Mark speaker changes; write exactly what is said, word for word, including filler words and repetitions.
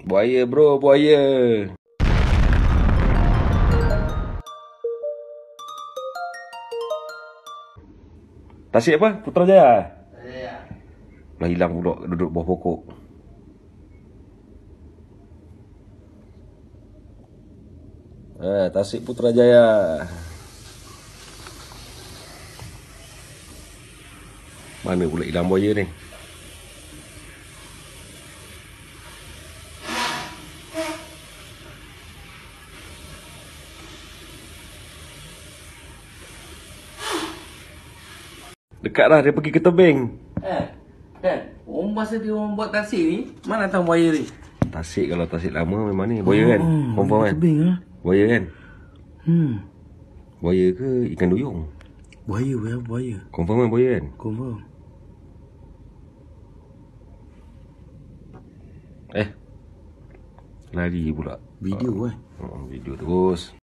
Speaker 1: Buaya bro, buaya. Tasik apa? Putrajaya?
Speaker 2: Ya.
Speaker 1: Lah hilang pula duduk bawah pokok. Eh, Tasik Putrajaya. Mana pula hilang buaya ni? Dekat dah, dia pergi ke tebing.
Speaker 2: Eh, kan? Orang masa dia orang buat tasik ni, mana tahu buaya ni?
Speaker 1: Tasik, kalau tasik lama memang ni buaya kan?
Speaker 2: Oh,
Speaker 1: Confirm kan?
Speaker 2: tebing ah.
Speaker 1: Buaya kan?
Speaker 2: Hmm.
Speaker 1: Buaya ke ikan duyung?
Speaker 2: Buaya, buaya, buaya.
Speaker 1: Confirm kan buaya kan?
Speaker 2: Confirm.
Speaker 1: Eh, lari pula.
Speaker 2: Video kan?
Speaker 1: Oh, video terus.